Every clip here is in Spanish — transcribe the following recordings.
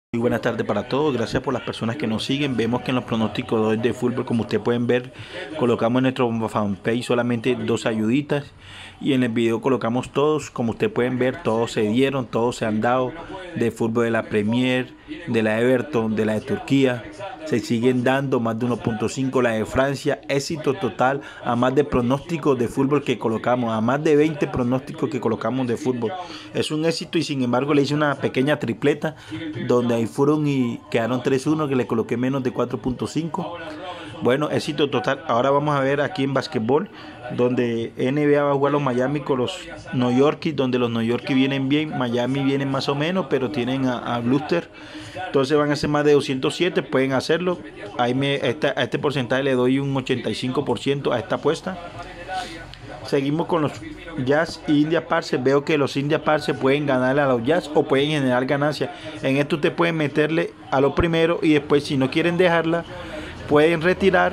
Muy buenas tardes para todos, gracias por las personas que nos siguen. Vemos que en los pronósticos de fútbol, como ustedes pueden ver, colocamos en nuestro fanpage solamente dos ayuditas y en el video colocamos todos. Como ustedes pueden ver, todos se dieron, todos se han dado, de fútbol de la Premier, de la Everton, de la de Turquía, se siguen dando más de 1.5, la de Francia, éxito total, a más de pronósticos de fútbol que colocamos, a más de 20 pronósticos que colocamos de fútbol. Es un éxito y sin embargo le hice una pequeña tripleta donde ahí fueron y quedaron 3-1, que le coloqué menos de 4.5. Bueno, éxito total. Ahora vamos a ver aquí en básquetbol, donde NBA va a jugar los Miami con los New Yorkers, donde los New Yorkers vienen bien, Miami vienen más o menos, pero tienen a Bluster. Entonces van a ser más de 207, pueden hacerlo. Ahí a este porcentaje le doy un 85% a esta apuesta. Seguimos con los Jazz y India Pacers. Veo que los India Pacers pueden ganarle a los Jazz o pueden generar ganancias. En esto usted puede meterle a lo primero y después, si no quieren dejarla, pueden retirar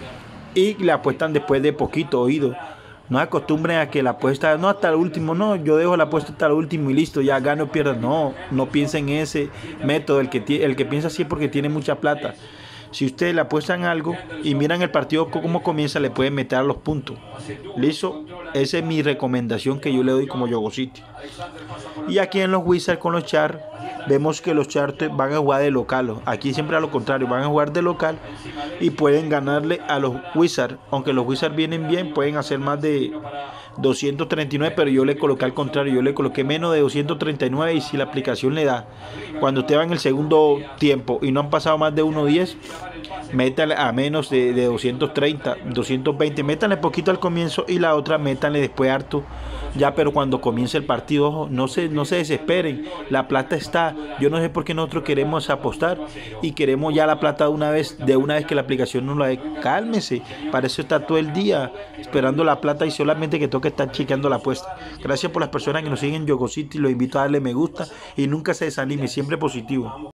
y la apuestan después de poquito oído. No se acostumbren a que la apuesta, no hasta el último, no, yo dejo la apuesta hasta el último y listo, ya gano o pierdo. No, no piensen en ese método. El que piensa así es porque tiene mucha plata. Si ustedes le apuestan algo y miran el partido cómo comienza, le pueden meter a los puntos. ¿Listo? Esa es mi recomendación que yo le doy como Yogo City. Y aquí en los Wizards con los Char, vemos que los Char van a jugar de local. Aquí siempre a lo contrario, van a jugar de local y pueden ganarle a los Wizards. Aunque los Wizards vienen bien, pueden hacer más de 239, pero yo le coloqué al contrario, yo le coloqué menos de 239 y si la aplicación le da, cuando usted va en el segundo tiempo y no han pasado más de 1.10, métale a menos de 230, 220, métanle poquito al comienzo y la otra métanle después harto, ya, pero cuando comience el partido, ojo, no se desesperen, la plata está. Yo no sé por qué nosotros queremos apostar y queremos ya la plata de una vez que la aplicación nos la dé. Cálmese, para eso está todo el día esperando la plata y solamente que toca estar chequeando la apuesta. Gracias por las personas que nos siguen en Yogo City, los invito a darle me gusta y nunca se desanime, siempre positivo.